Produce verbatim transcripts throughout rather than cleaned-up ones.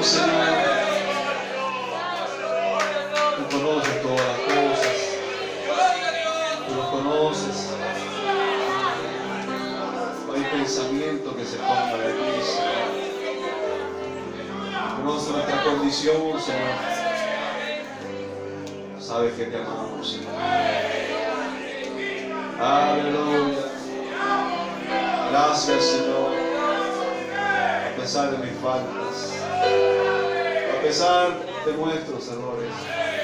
amamos, Señor. Tú conoces todas las cosas. Tú los conoces. No hay pensamiento que se ponga de ti, Señor. Conoce nuestra condición, Señor. Sabes que te amamos, Señor. Aleluya. Gracias, Señor. A pesar de mis faltas, a pesar de nuestros errores.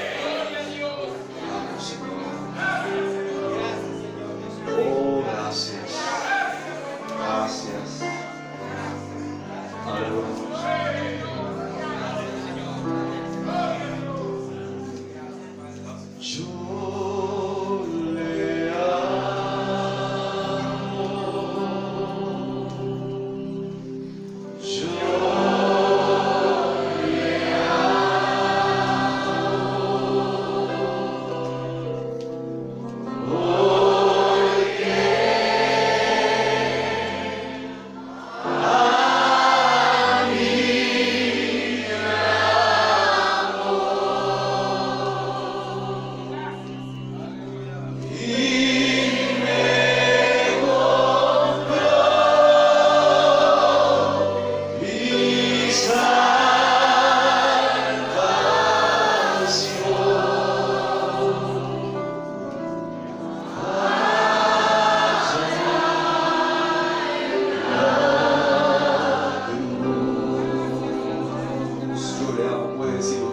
Vamos, Señor. Oh, gracias. Gracias. Aleluya. Yo le amo. Yo le amo. Hoy que a mí me amo. Y me compró mi salvación. Yo le amo, puede decirlo.